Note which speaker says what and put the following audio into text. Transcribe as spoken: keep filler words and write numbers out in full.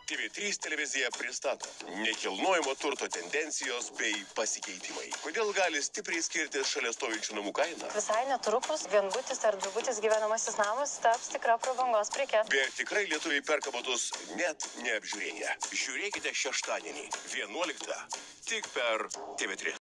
Speaker 1: T V trys televizija pristato nekilnojamo turto tendencijos bei pasikeitimai. Kodėl gali stipriai skirtis šalia stovinčių namų kaina?
Speaker 2: Visai netrukus vienbutis ar dvibutis gyvenamasis namas taps tikra prabangos preke.
Speaker 1: Bet tikrai lietuviai perka butus net neapžiūrėję. Žiūrėkite šeštadienį, vienuoliktą, tik per T V trys.